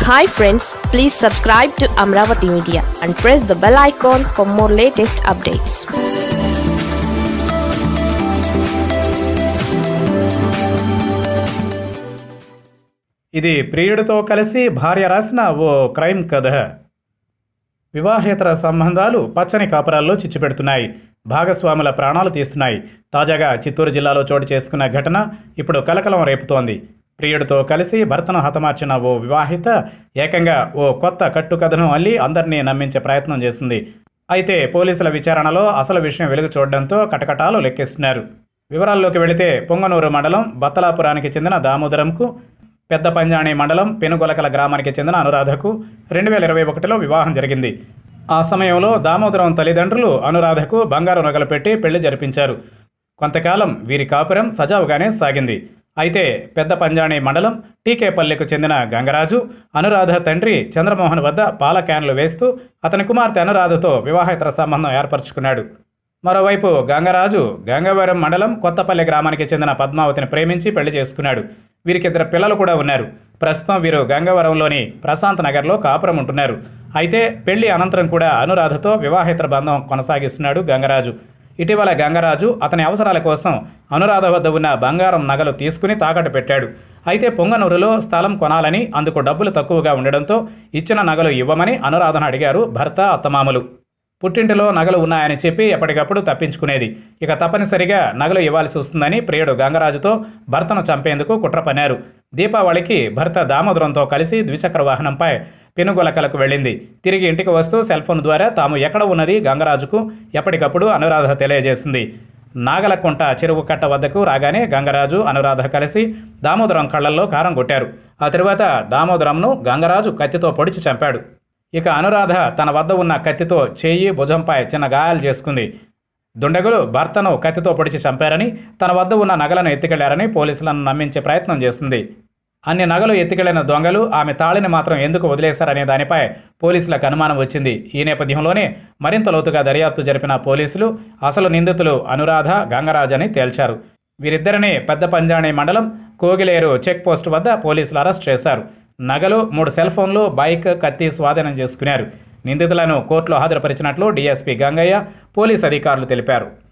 Hi friends, please subscribe to Amaravathi Media and press the bell icon for more latest updates. ఇది ప్రియుడితో కలిసి భార్య రాసిన ఓ crime కథ. వివాహేతర సంబంధాలు పచ్చని కాపురాల్లో చిచ్చుపెడుతున్నాయి. భాగస్వాముల ప్రాణాలు తీస్తున్నాయి. తాజాగా చిత్తూరు జిల్లాలో చోటు చేసుకున్న ఘటన ఇప్పుడు కలకలం రేపుతోంది. ప్రియుడితో కలిసి భర్తను హతమార్చిన ఓ వివాహిత ఏకంగా ఓ కొత్త కట్టుకథను అల్లి అందరినీ నమ్మించే ప్రయత్నం చేసింది. అయితే పోలీసుల విచారణలో అసలు విషయం వెలుగు చూడడంతో కటకటాలు లెక్కిస్తున్నారు. వివరాల్లోకి వెళితే పొంగనూరు మండలం బత్తలాపురానికి చెందిన దామోదరంకు, పెద్ద పంజాణి మండలం పెనుగొలకల గ్రామానికి చెందిన అనురాధకు 2021లో వివాహం జరిగింది. ఆ సమయంలో దామోదరం తల్లిదండ్రులు అనురాధకు బంగారు నగలు పెట్టి పెళ్లి జరిపించారు. కొంతకాలం వీరి కాపురం సజావుగానే సాగింది. అయితే పెద్ద పంజాణి మండలం టీకేపల్లికు చెందిన గంగరాజు అనురాధ తండ్రి చంద్రమోహన్ వద్ద పాల క్యాన్లు వేస్తూ అతని కుమార్తె అనురాధతో వివాహేతర సంబంధం ఏర్పరచుకున్నాడు. మరోవైపు గంగరాజు గంగవరం మండలం కొత్తపల్లి గ్రామానికి చెందిన పద్మావతిని ప్రేమించి పెళ్లి చేసుకున్నాడు. వీరికి 2 పిల్లలు కూడా ఉన్నారు. ప్రస్తుతం వీరు గంగవరంలోని ప్రశాంత్ నగర్లో కాపురం ఉంటున్నారు. అయితే పెళ్లి అనంతరం కూడా అనురాధతో వివాహేతర బంధం కొనసాగిస్తున్నాడు గంగరాజు. ఇటీవల గంగరాజు అతని అవసరాల కోసం అనురాధ వద్ద ఉన్న బంగారం నగలు తీసుకుని తాకట్టు పెట్టాడు. అయితే పొంగనూరులో స్థలం కొనాలని, అందుకు డబ్బులు తక్కువగా ఉండడంతో ఇచ్చిన నగలు ఇవ్వమని అనురాధను అడిగారు భర్త, అత్తమామలు. పుట్టింటిలో నగలు ఉన్నాయని చెప్పి ఎప్పటికప్పుడు తప్పించుకునేది. ఇక తప్పనిసరిగా నగలు ఇవ్వాల్సి వస్తుందని ప్రియుడు గంగరాజుతో భర్తను చంపేందుకు కుట్ర పన్నారు. దీపావళికి భర్త దామోదరంతో కలిసి ద్విచక్ర వాహనంపై పెనుగొలకలకు వెళ్ళింది. తిరిగి ఇంటికి వస్తూ సెల్ఫోన్ ద్వారా తాము ఎక్కడ ఉన్నది గంగరాజుకు ఎప్పటికప్పుడు అనురాధ తెలియజేసింది. నాగలకుంట చెరువు కట్ట వద్దకు రాగానే గంగరాజు, అనురాధ కలిసి దామోదరం కళ్లల్లో కారం కొట్టారు. ఆ తరువాత దామోదరంను గంగరాజు కత్తితో పొడిచి చంపాడు. ఇక అనురాధ తన వద్ద ఉన్న కత్తితో చేయి, భుజంపై చిన్న గాయాలు చేసుకుంది. దుండగులు భర్తను కత్తితో పొడిచి చంపారని, తన వద్ద ఉన్న నగలను ఎత్తుకెళ్లారని పోలీసులను నమ్మించే ప్రయత్నం చేసింది. అన్ని నగలు ఎత్తుకెళ్లిన దొంగలు ఆమె తాళిని మాత్రం ఎందుకు వదిలేశారనే దానిపై పోలీసులకు అనుమానం వచ్చింది. ఈ నేపథ్యంలోనే మరింత లోతుగా దర్యాప్తు జరిపిన పోలీసులు అసలు నిందితులు అనురాధ, గంగరాజ్ అని తేల్చారు. వీరిద్దరిని పెద్ద పంజాణి మండలం కోగిలేరు చెక్ పోస్ట్ వద్ద పోలీసులు అరెస్ట్ చేశారు. నగలు, 3 సెల్ ఫోన్లు, బైక్, కత్తి స్వాధీనం చేసుకున్నారు. నిందితులను కోర్టులో హాజరుపరిచినట్లు డీఎస్పీ గంగయ్య, పోలీసు అధికారులు తెలిపారు.